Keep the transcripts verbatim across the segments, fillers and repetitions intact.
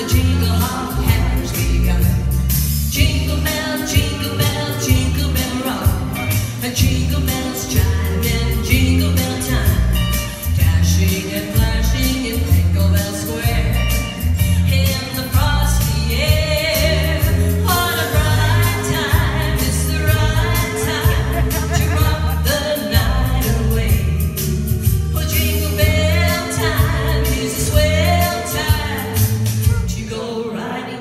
Riding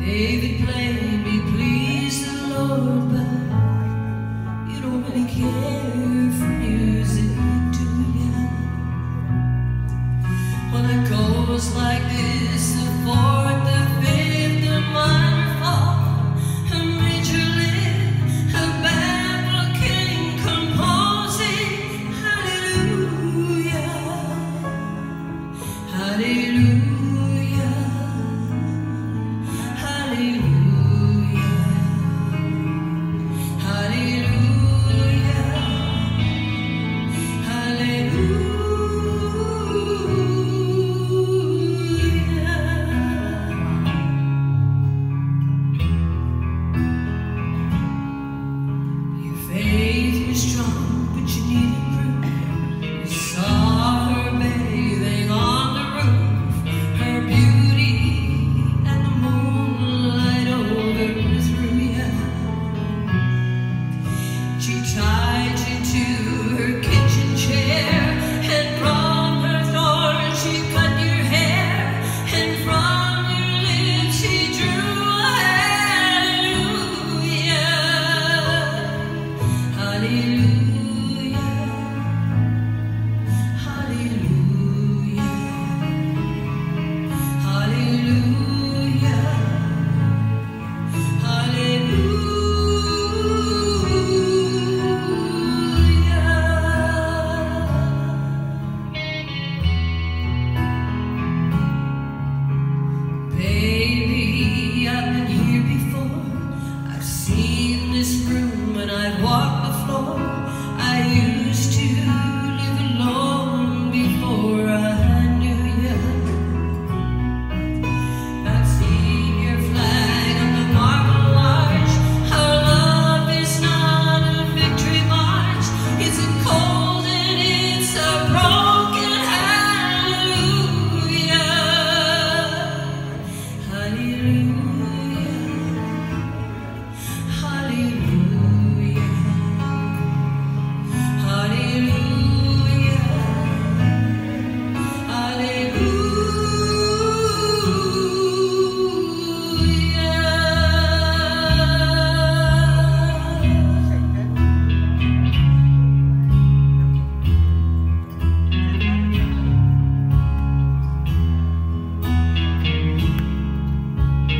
David played me please the Lord, but you don't really care for music, do ya? Well, it goes like this: the fourth, the fifth, the minor fall, a major lift, a baffled king composing. Hallelujah, hallelujah, hallelujah, hallelujah, hallelujah. Your faith was strong, but you needed proof. You saw her bathing on the roof, her beauty and the moonlight overthrew you. She tied you to her kitchen chair, and from her thorns she cut your hair, and from your lips she drew a hallelujah, hallelujah, hallelujah, hallelujah, hallelujah. Baby, I've been here before. I've seen this room and I've walked the floor. I used to live alone before I knew you. I've seen your flag on the Marble Arch. Our love is not a victory march. It's a cold and it's a broken hallelujah, hallelujah, hallelujah, hallelujah, hallelujah.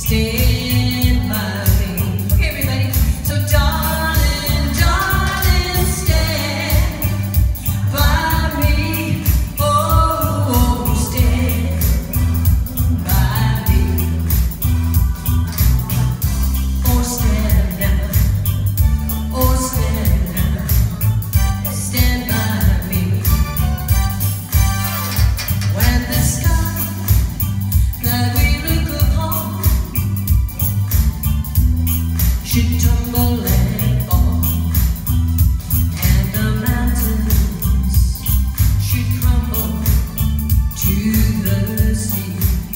stand by me. Okay, everybody. So darling, darling, stand by me. Oh, oh, stand by me. Oh, stand now. Oh, stand now. Stand by me. When the sky that we look upon should tumble and fall, and the mountains should crumble to the sea.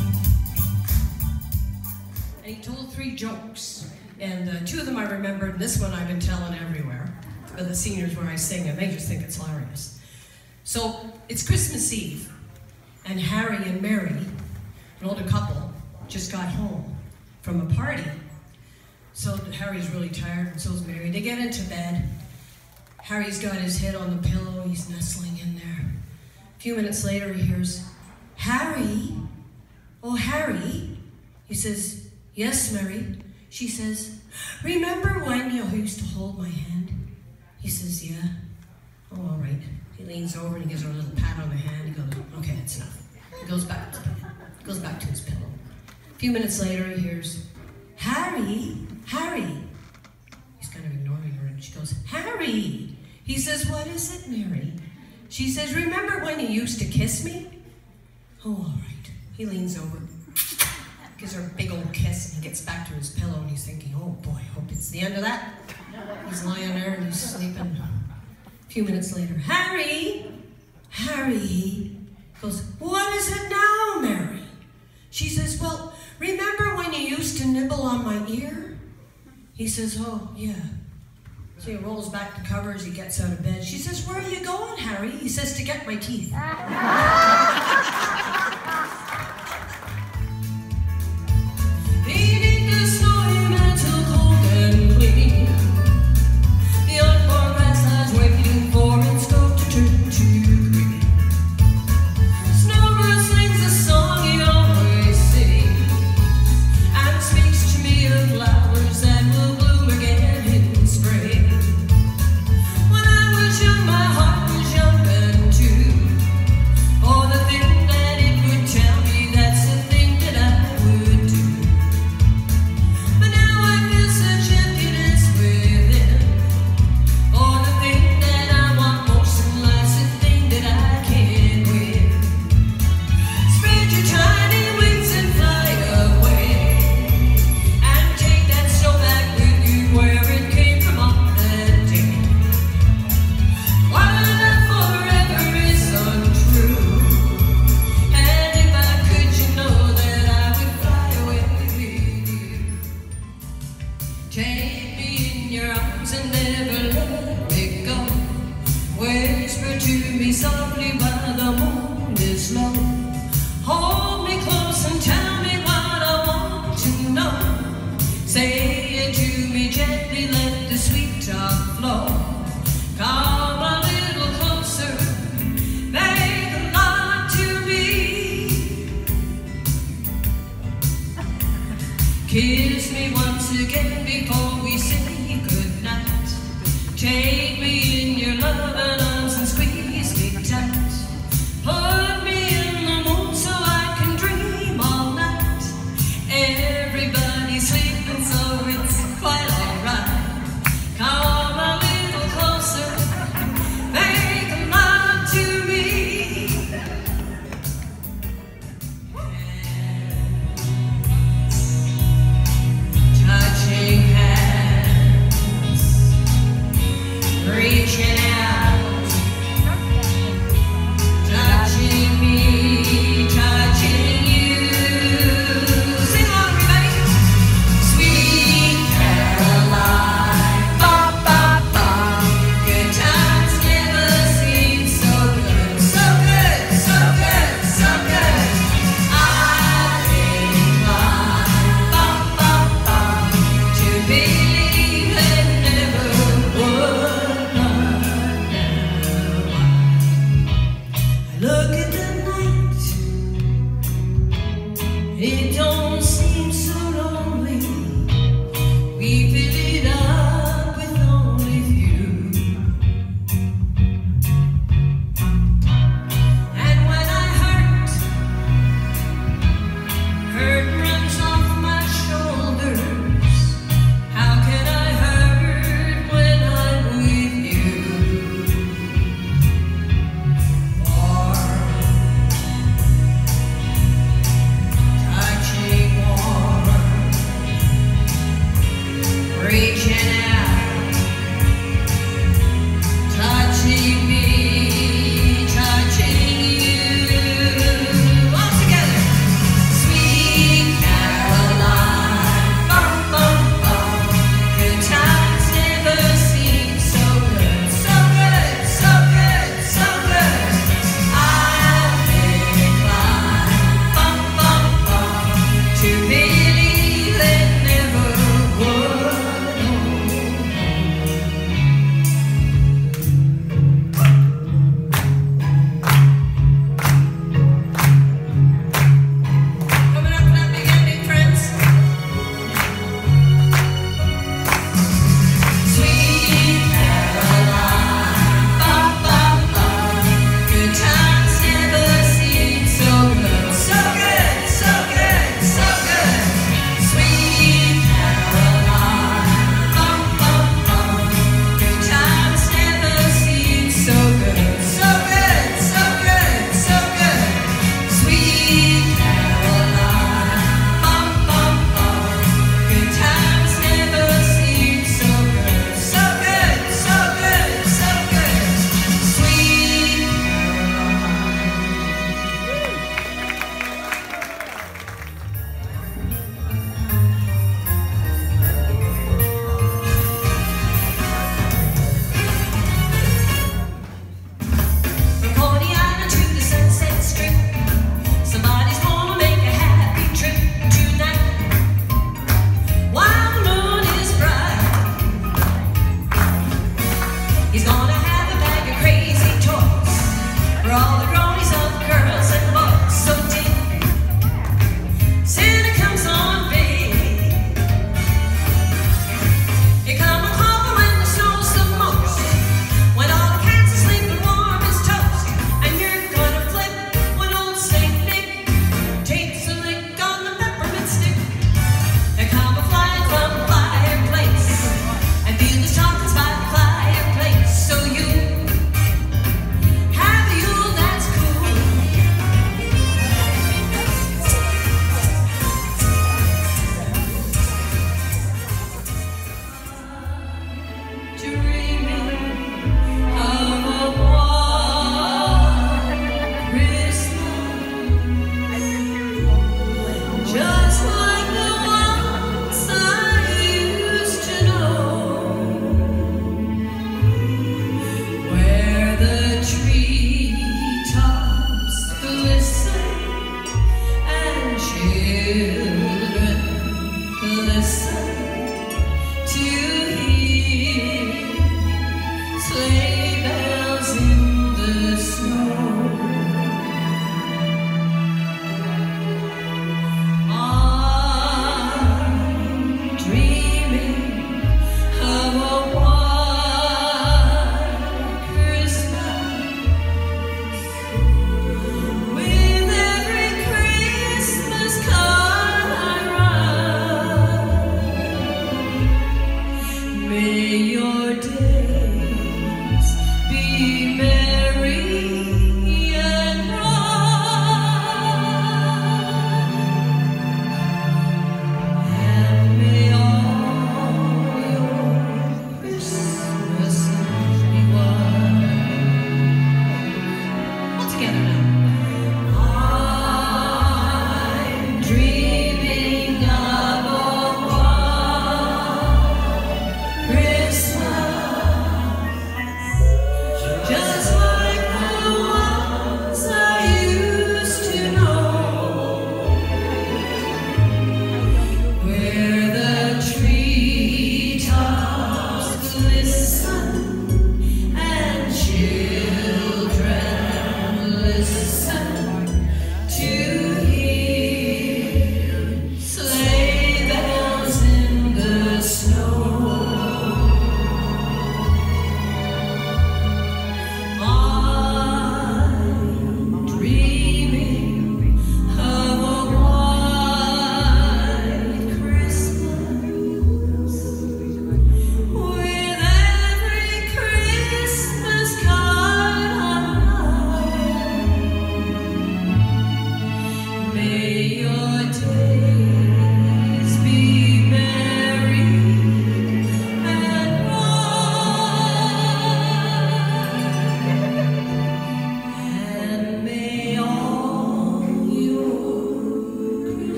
And he told three jokes, and uh, two of them I remembered, and this one I've been telling everywhere. But the seniors where I sing, and they just think it's hilarious. So it's Christmas Eve, and Harry and Mary, an older couple, just got home from a party. So Harry's really tired, and so's Mary. They get into bed. Harry's got his head on the pillow. He's nestling in there. A few minutes later, he hears, "Harry? Oh, Harry?" He says, "Yes, Mary." She says, "Remember when you used to hold my hand?" He says, "Yeah." "Oh, all right." He leans over and he gives her a little pat on the hand. He goes, "Okay, that's enough." He goes back to goes back to his pillow. A few minutes later, he hears, "Harry, Harry." He's kind of ignoring her, and she goes, "Harry." He says, "What is it, Mary?" She says, "Remember when you used to kiss me?" "Oh, all right." He leans over, gives her a big old kiss, and he gets back to his pillow, and he's thinking, "Oh boy, I hope it's the end of that." He's lying there and he's sleeping. A few minutes later, "Harry, Harry." He goes, "What is it now, Mary?" She says, "Well, remember when you used to nibble on my ear?" He says, "Oh, yeah." So he rolls back the covers, he gets out of bed. She says, "Where are you going, Harry?" He says, "To get my teeth." Beneath the snowy mantle, cold and clean, the unborn grass lies waiting for its coat to turn to green. Snowbird sings a song he always sings, and speaks to me of flowers that will bloom again in spring. When I was young, my heart was young then too, for the thing that it would tell me, that's the thing that I would do. But now I feel such emptiness within, for the thing that I want most in life's the thing that I can't win. Spread your tiny wings and fly away, and take that snow back with you where it came from on that day. Why that forever is untrue, and if I could, you know that I would fly away with you. Take me in your arms and never let me go. Whisper to me softly while the moon is low. Hold me close and tell me what I want to know. Say it to me gently, let the sweet talk flow. Come a little closer, make love to me. Kiss me once again before we say goodnight. Take me in your loving arms and squeeze me tight. Put me in the moon so I can dream all night. Everybody's sleeping, so it's quite alright. Come a little closer, make love to me. Touching hands, reaching out, touching me, touching you. Sing along, everybody. Sweet Caroline, ba ba ba. Good times never seem so good, so good, so good, so good. I incline, ba ba ba, to believe it never would not now. I look at the night, it don't